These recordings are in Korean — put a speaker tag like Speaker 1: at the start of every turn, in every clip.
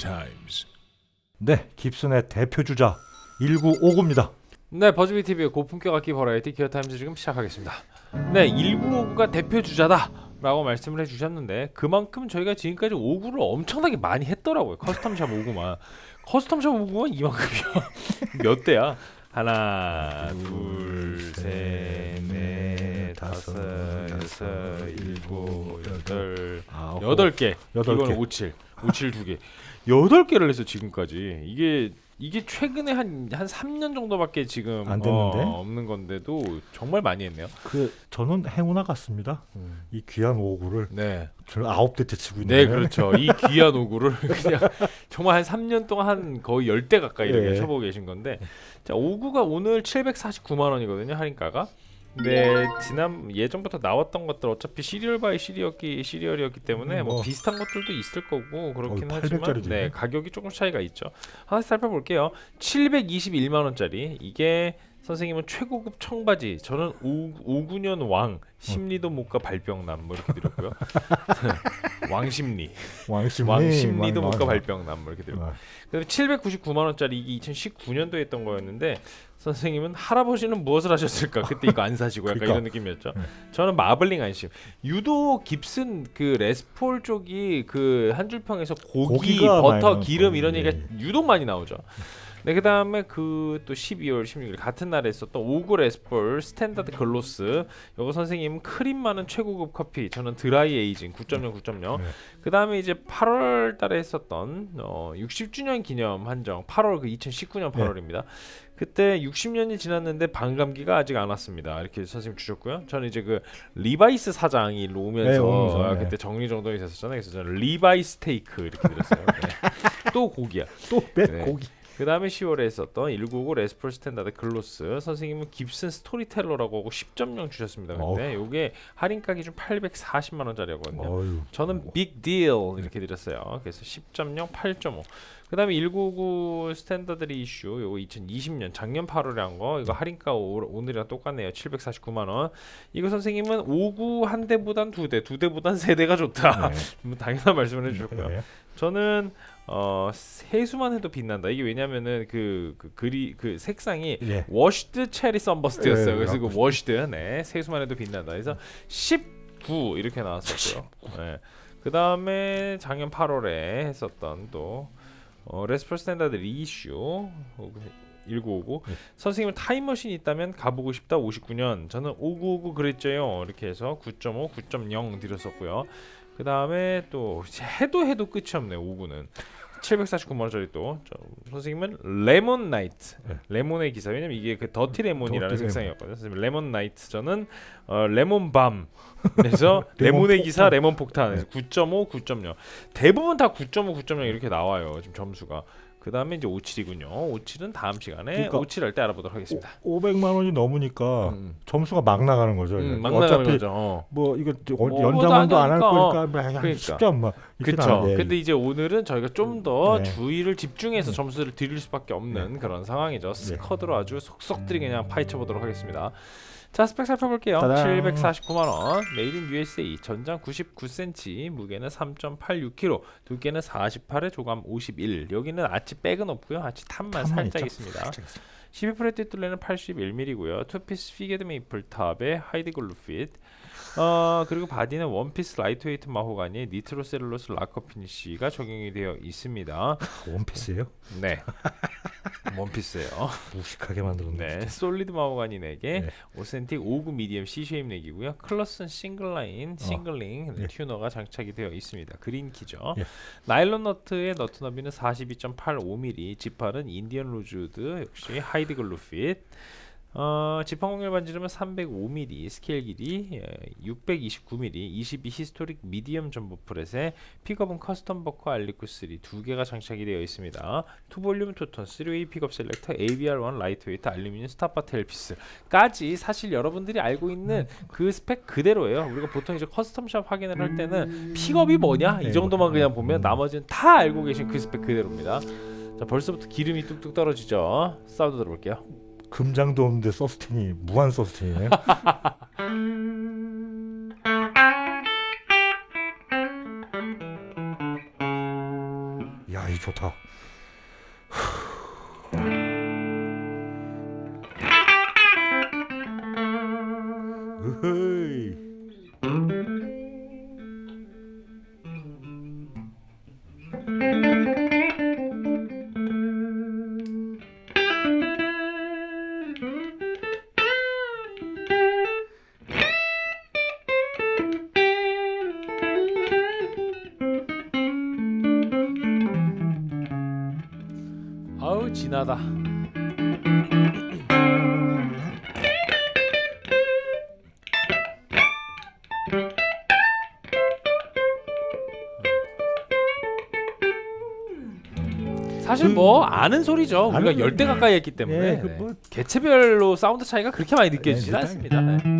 Speaker 1: 타임즈.
Speaker 2: 네, 깁슨의 대표 주자 1959입니다.
Speaker 3: 네, 버즈비 TV의 고품격 악기 버라이티 기어 타임즈 지금 시작하겠습니다. 네, 1959가 대표 주자다라고 말씀을 해주셨는데 그만큼 저희가 지금까지 59를 엄청나게 많이 했더라고요. 커스텀샵 59만. 커스텀샵 59만 이만큼이야. 몇 대야? 하나, 둘, 셋, 넷, 다섯, 여섯, 일곱, 여덟, 여덟 개. 이건 57 2개. 8개를 해서 지금까지 이게 최근에 한 3년 정도밖에 지금
Speaker 2: 안 됐는데
Speaker 3: 없는 건데도 정말 많이 했네요.
Speaker 2: 저는 행운아 같습니다. 이 귀한 59를
Speaker 3: 네.
Speaker 2: 저는 9대째 치고 있는데.
Speaker 3: 네, 그렇죠. 이 귀한 59를 그냥 정말 한 3년 동안 한 거의 10대 가까이 이렇게 쳐보고 계신 건데, 자, 59가 오늘 749만 원이거든요, 할인가가. 네, 예전부터 나왔던 것들 어차피 시리얼 바이 시리얼이었기 때문에 뭐 비슷한 것들도 있을 거고 그렇긴 하지만 네, 가격이 조금 차이가 있죠. 하나씩 살펴볼게요. 721만 원짜리 이게 선생님은 최고급 청바지, 저는 59년 왕 심리도 못 가 발병남 뭐 이렇게 드렸고요. 왕심리도 못 가 발병남 뭐 이렇게 드렸고, 그다음에 799만 원짜리 이게 2019년도에 했던 거였는데 선생님은 할아버지는 무엇을 하셨을까? 그때 이거 안 사시고 약간 이런 느낌이었죠. 저는 마블링 안심. 유독 깁슨 그 레스폴 쪽이 그 한 줄평에서 고기, 버터, 기름 이런 얘기가 유독 많이 나오죠. 네, 그 다음에 그 또 12월 16일 같은 날에 했었던 59 레스폴 스탠다드 글로스, 요거 선생님은 크림 많은 최고급 커피, 저는 드라이 에이징 9.0. 그 다음에 이제 8월 달에 했었던 60주년 기념 한정 8월 그 2019년 8월입니다. 그때 60년이 지났는데 반감기가 아직 안 왔습니다. 이렇게 선생님 주셨고요. 저는 이제 그 리바이스 사장이 일로 오면서 그때 정리정돈이 됐었잖아요. 그래서 저는 리바이 스테이크 이렇게 드렸어요. 네. 또 고기야.
Speaker 2: 고기.
Speaker 3: 그 다음에 10월에 했었던 1959 레스폴 스탠다드 글로스, 선생님은 깁슨 스토리텔러라고 하고 10.0 주셨습니다. 근데 요게 할인가기 좀 840만 원짜리였거든요. 저는 빅 딜 이렇게 드렸어요. 그래서 10.0 8.5. 그 다음에 1959 스탠다드 이슈 요거 2020년 작년 8월에 한 거, 이거 할인가 오늘이랑 똑같네요. 749만 원. 이거 선생님은 59 한 대보단 두 대보단 세 대가 좋다. 당연한 말씀을 해주셨고요. 저는 세수만 해도 빛난다. 이게 왜냐면은 그 색상이 워시드 체리 선버스트였어요. 그래서 그 워시드, 세수만 해도 빛난다. 그래서 19 이렇게 나왔었고요. 그 다음에 작년 8월에 했었던 또 레스폴 스탠다드 리이슈 1959. 선생님은 타임머신이 있다면 가보고 싶다 59년. 저는 5959 그랬죠요. 이렇게 해서 9.5, 9.0 드렸었고요. 그 다음에 또 해도 끝이 없네요. 59는 749만 원짜리 또 선생님은 레몬 나이트, 레몬의 기사. 왜냐면 이게 그 더티 레몬이라는 색상이었거든요. 선생님 레몬 나이트, 저는 레몬 밤. 그래서 레몬의 기사, 레몬 폭탄. 9.5, 9.0. 대부분 다 9.5, 9.0 이렇게 나와요. 지금 점수가. 그 다음에 이제 57이군요. 57은 다음 시간에 그러니까 57 할 때 알아보도록 하겠습니다. 500만
Speaker 2: 원이 넘으니까 점수가 막 나가는 거죠.
Speaker 3: 막 나가는 거죠.
Speaker 2: 뭐 이거 연장도 안 할 거니까
Speaker 3: 그러니까.
Speaker 2: 쉽죠, 뭐.
Speaker 3: 그렇죠. 근데 이제 오늘은 저희가 좀 더 주의를 집중해서 점수를 드릴 수밖에 없는 그런 상황이죠. 스쿼드로 아주 속속들이 그냥 파헤쳐 보도록 하겠습니다. 자, 스펙 살펴볼게요. 749만 원, 메이드 인 USA, 전장 99cm, 무게는 3.86kg, 두께는 48에 조감 51. 여기는 아치 백은 없고요. 아치 탑만 살짝 있습니다. 12프렛 뒷둘레는 81mm고요. 투피스 피게드 메이플 탑에 하이드 글루 핏. 그리고 바디는 원피스 라이트웨이트 마호가니 니트로 셀룰로스 락커 피니쉬가 적용이 되어 있습니다.
Speaker 2: 원피스예요?
Speaker 3: 네. 원피스예요.
Speaker 2: 무식하게 만들었네.
Speaker 3: 네. 솔리드 마호가니 4개, 오센틱 59 미디엄 C 쉐입 넥이고요. 클러스는 싱글라인, 싱글링 튜너가 장착이 되어 있습니다. 그린키죠. 나일론 너트의 너트 너비는 42.85mm, 지팔은 인디언 로즈우드 역시 하이드 글루 핏. 지팡 공렬 반지름은 305mm, 스케일 길이 629mm, 22 히스토릭 미디엄 점보 프렛에 픽업은 커스텀 버커 알리쿠 3 2개가 장착이 되어 있습니다. 투볼륨 투톤 3웨이 픽업 셀렉터 ABR1 라이트웨이트 알루미늄 스타파 테일피스까지 사실 여러분들이 알고 있는 그 스펙 그대로예요. 우리가 보통 이제 커스텀샵 확인을 할 때는 픽업이 뭐냐 이 정도만 그냥 보면 나머지는 다 알고 계신 그 스펙 그대로입니다. 자, 벌써부터 기름이 뚝뚝 떨어지죠. 사운드 들어볼게요.
Speaker 2: 금장도 없는데 서스텐이 무한 서스텐이네요. 야, 이 좋다. 으헤이.
Speaker 3: 아우 진하다. 사실 뭐 아는 소리죠. 우리가 열대 가까이 했기 때문에 뭐 개체별로 사운드 차이가 그렇게 많이 느껴지진 않습니다.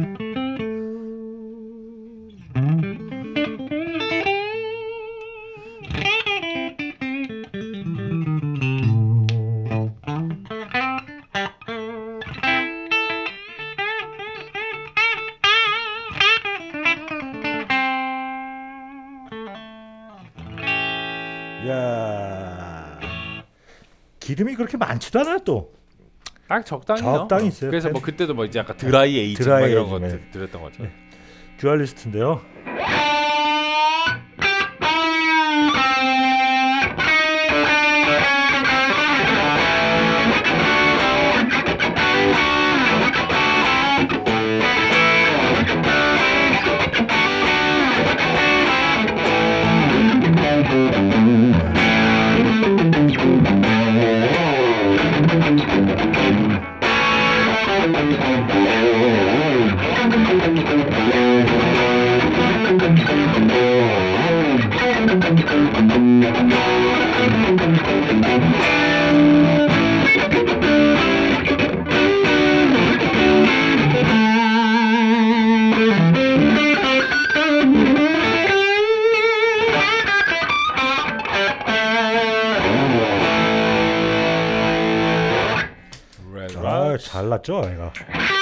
Speaker 2: 야, 기름이 그렇게 많지도 않아요 또.
Speaker 3: 딱 적당히요.
Speaker 2: 적당히 있어요.
Speaker 3: 그래서 뭐 그때도 뭐 이제 약간 드라이 에이징 막 이런 거 들었던 거죠.
Speaker 2: 듀얼리스트인데요. 아, 잘났죠, 얘가.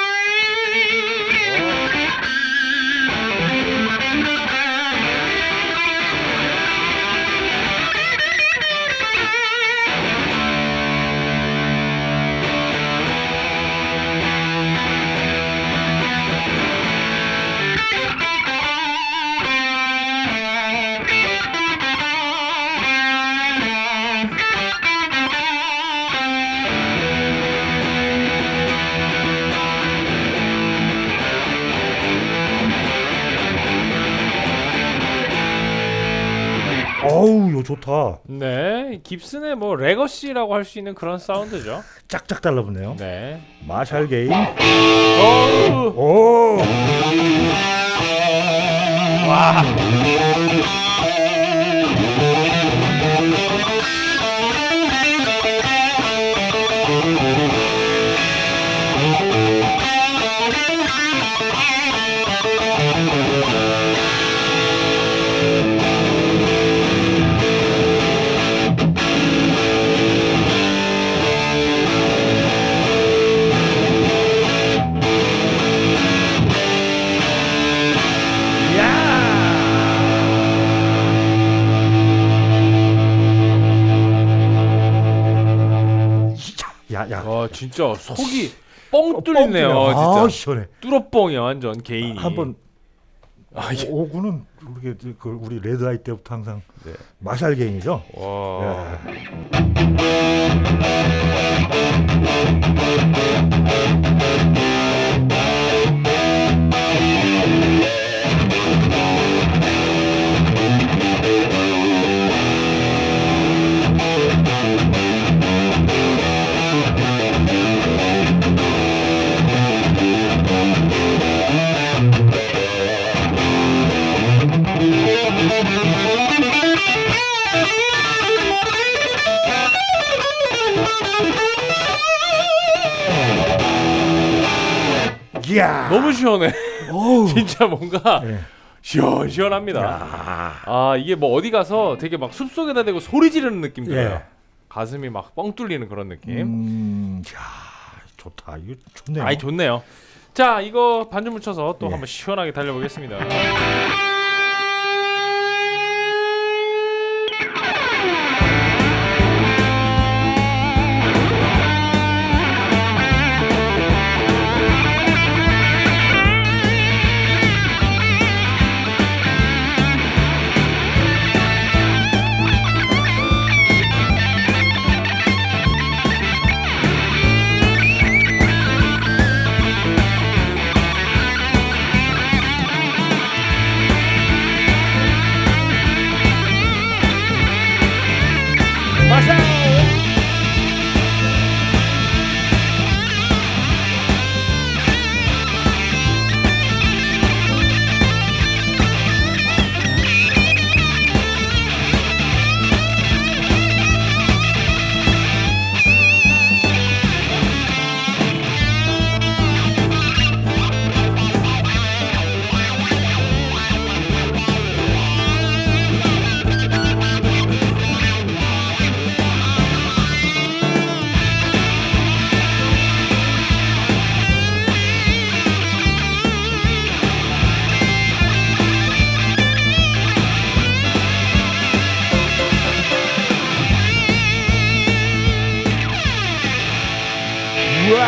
Speaker 2: 어우, 이거 좋다.
Speaker 3: 네, 깁슨의 뭐 레거시라고 할 수 있는 그런 사운드죠.
Speaker 2: 짝짝 달라붙네요.
Speaker 3: 네.
Speaker 2: 마샬 게인.
Speaker 3: 오. 와.
Speaker 2: 야.
Speaker 3: 와, 진짜 속이 뻥 뚫리네요. 진짜.
Speaker 2: 아, 시원해.
Speaker 3: 뚫어뻥이야 완전 개인이.
Speaker 2: 한번
Speaker 3: 예.
Speaker 2: 오구는 우리 레드 아이 때부터 항상 마샬 게인이죠.
Speaker 3: 와.
Speaker 2: 이야.
Speaker 3: 너무 시원해. 진짜 뭔가
Speaker 2: 네.
Speaker 3: 시원합니다. 아, 이게 뭐 어디 가서 되게 막 숲속에다 대고 소리 지르는 느낌 들어요.
Speaker 2: 예.
Speaker 3: 가슴이 막 뻥 뚫리는 그런 느낌.
Speaker 2: 야, 좋다. 이거 좋네요.
Speaker 3: 아이, 좋네요. 자, 이거 반주 묻혀서 또
Speaker 2: 예.
Speaker 3: 한번 시원하게 달려보겠습니다.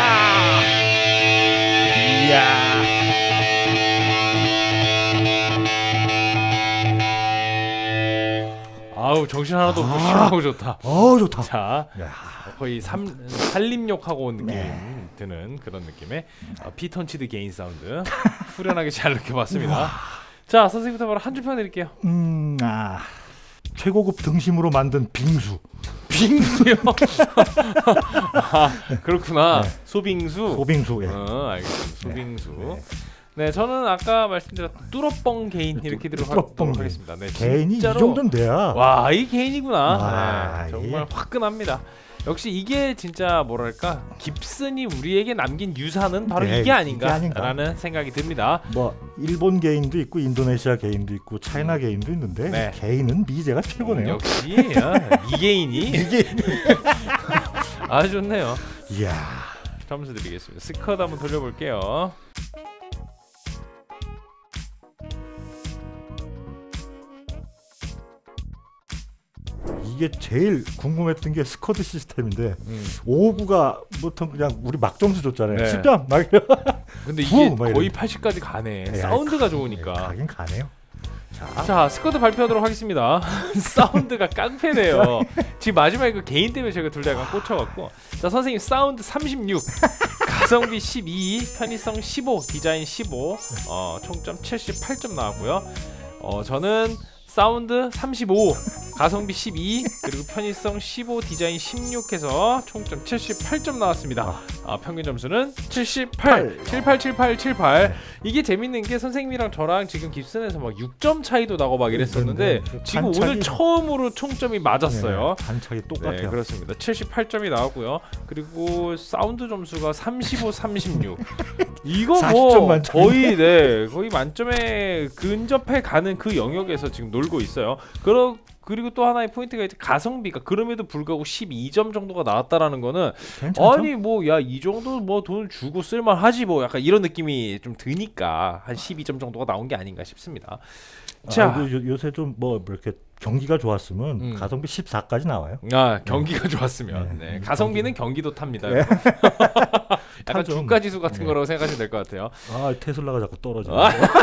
Speaker 3: 이야. 아우 정신 하나도 없고 시원하고 좋다.
Speaker 2: 좋다.
Speaker 3: 자, 거의 살림욕하고 온 느낌 드는 그런 느낌의 피턴치드 개인 사운드 후련하게 잘 느껴봤습니다. 자, 선생님부터 바로 한 줄 평 드릴게요.
Speaker 2: 최고급 등심으로 만든 빙수.
Speaker 3: 빙수요? 그렇구나.
Speaker 2: 네.
Speaker 3: 소빙수.
Speaker 2: 소빙수. 예.
Speaker 3: 알겠습니다. 소빙수. 네, 저는 아까 말씀드렸던 뚜러뻥 개인 이렇게 들도록 하겠습니다. 네,
Speaker 2: 개인이
Speaker 3: 진짜로,
Speaker 2: 이 정도는 돼야.
Speaker 3: 와, 이 개인이구나. 네, 정말 화끈합니다. 역시 이게 진짜 뭐랄까 깁슨이 우리에게 남긴 유산은 바로 이게 아닌가라는 생각이 듭니다.
Speaker 2: 뭐 일본 개인도 있고 인도네시아 개인도 있고 차이나 개인도 있는데 개인은 미제가 최고네요.
Speaker 3: 역시 미개인이 아주 좋네요.
Speaker 2: 이야,
Speaker 3: 점수 드리겠습니다. 스쿼드 한번 돌려볼게요.
Speaker 2: 이게 제일 궁금했던 게 스쿼드 시스템인데 5구가 보통 그냥 우리 막 점수 줬잖아요. 10점 막.
Speaker 3: 근데 이게 거의 80까지 가네. 사운드가 좋으니까.
Speaker 2: 가긴 가네요.
Speaker 3: 자, 스쿼드 발표하도록 하겠습니다. 사운드가 깡패네요. 지금 마지막에 그 개인 때문에 제가 둘 다 약간 꽂혀갖고. 자, 선생님 사운드 36, 가성비 12, 편의성 15, 디자인 15, 총점 78점 나왔고요. 저는 사운드 35, 가성비 12, 그리고 편의성 15, 디자인 16 해서 총점 78점 나왔습니다. 평균 점수는 78, 78, 78, 78. 이게 재밌는 게 선생님이랑 저랑 지금 깁슨에서 막 6점 차이도 나고 막 이랬었는데 지금 오늘 처음으로 총점이 맞았어요.
Speaker 2: 반차이 똑같아요.
Speaker 3: 네, 그렇습니다. 78점이 나왔고요. 그리고 사운드 점수가 35, 36. 이거 뭐 거의 만점에 근접해 가는 그 영역에서 지금 놀고 있어요. 그리고 또 하나의 포인트가 이제 가성비가 그럼에도 불구하고 12점 정도가 나왔다라는 거는 괜찮죠? 아니 뭐 야 이 정도 뭐 돈 주고 쓸만하지 뭐 약간 이런 느낌이 좀 드니까 한 12점 정도가 나온 게 아닌가 싶습니다. 자,
Speaker 2: 요새 좀 뭐 이렇게 경기가 좋았으면 가성비 14까지 나와요.
Speaker 3: 경기가 좋았으면. 네. 가성비는 경기도 탑니다. 약간 주가 지수 같은 거라고 생각하시면 될 것 같아요.
Speaker 2: 테슬라가 자꾸 떨어져.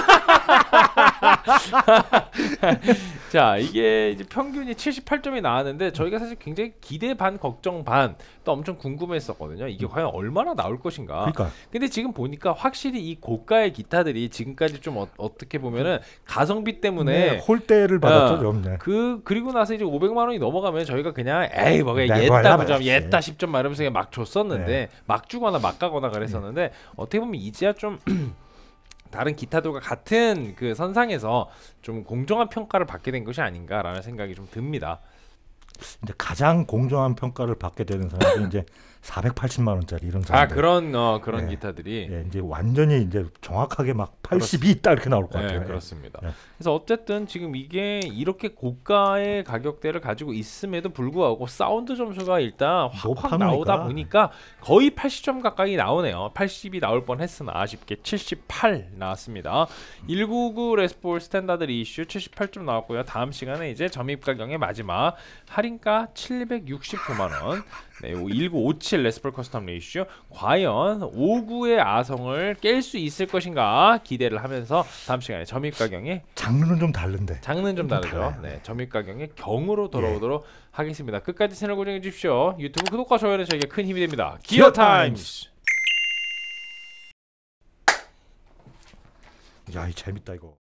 Speaker 3: 자, 이게 이제 평균이 78점이 나왔는데 저희가 사실 굉장히 기대 반 걱정 반 또 엄청 궁금했었거든요. 이게 과연 얼마나 나올 것인가.
Speaker 2: 그러니까.
Speaker 3: 근데 지금 보니까 확실히 이 고가의 기타들이 지금까지 좀 어떻게 보면은 가성비 때문에
Speaker 2: 홀대를 받았죠.
Speaker 3: 그리고 나서 이제 500만 원이 넘어가면 저희가 그냥 에이 뭐가 옛다 9점, 옛다 10점 이러면서 그냥 막 줬었는데 막 주거나 막 가거나 그랬었는데 어떻게 보면 이제야 좀 다른 기타들과 같은 그 선상에서 좀 공정한 평가를 받게 된 것이 아닌가라는 생각이 좀 듭니다.
Speaker 2: 이제 가장 공정한 평가를 받게 되는 사람이 이제 480만 원짜리 이런 사람.
Speaker 3: 그런 기타들이
Speaker 2: 이제 완전히 이제 정확하게 막 80이 있다 이렇게 나올 것 같아요.
Speaker 3: 그렇습니다. 그래서 어쨌든 지금 이게 이렇게 고가의 가격대를 가지고 있음에도 불구하고 사운드 점수가 일단 확 나오다 보니까 거의 80점 가까이 나오네요. 80이 나올 뻔했으나 아쉽게 78 나왔습니다. 199 레스폴 스탠다드 리이슈 78점 나왔고요. 다음 시간에 이제 점입 가격의 마지막 할인가 769만 원. 네, 1957 레스폴 커스텀 레이슈 과연 59의 아성을 깰 수 있을 것인가 기대를 하면서 다음 시간에 점입 가격에
Speaker 2: 장르는 좀 다른데
Speaker 3: 장르는 좀 다르죠. 네, 점입 가격의 경으로 돌아오도록 하겠습니다. 끝까지 채널 고정해 주십시오. 유튜브 구독과 좋아요는 저에게 큰 힘이 됩니다. 기어 타임스.
Speaker 2: 야, 이 재밌다 이거.